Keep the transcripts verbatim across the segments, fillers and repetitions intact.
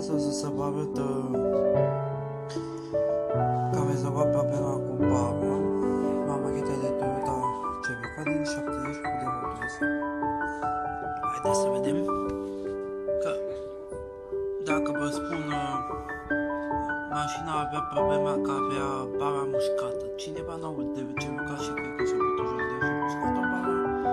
Astăzi o să vă arăt că am rezolvat problema cu bara. M-am achitat de Toyota Celica din șaptezeci de rotulițe. Haideți să vedem că dacă vă spun mașina avea problema că avea bara mușcată. Cineva n-a auzit de Celica și cred că s-a putut jos de și mușcată bara.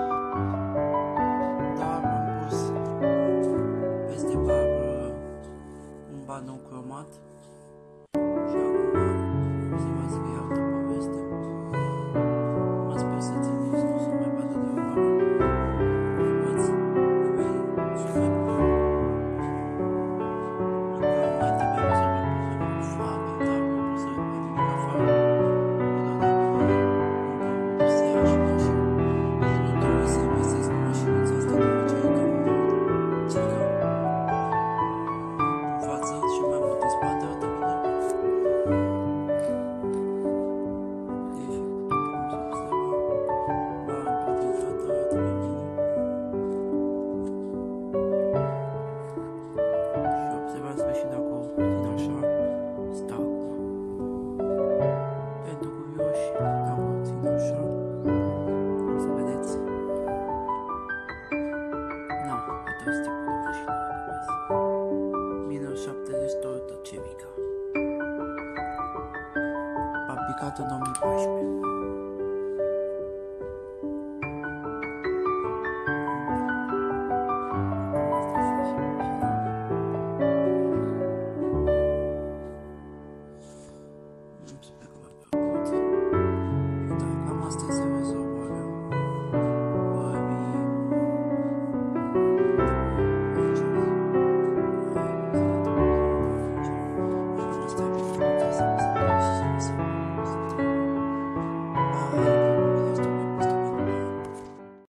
Dar am pus peste bară un banou cromat. Și acum se va scrie altă poveste. Mă sper să țineți, nu să mai bată de o bară. Urmați, nimeni sunet. Încă mai trebuie să vă pun foame, dar nu pot să vă nimic afară. Până dacă se ia și mașină. Nu trebuie să investesc în mașinuța asta de obicei, că mă țică în față și mai mult în spate, arată bine. Toyota Celica, fabricată în două mii paisprezece.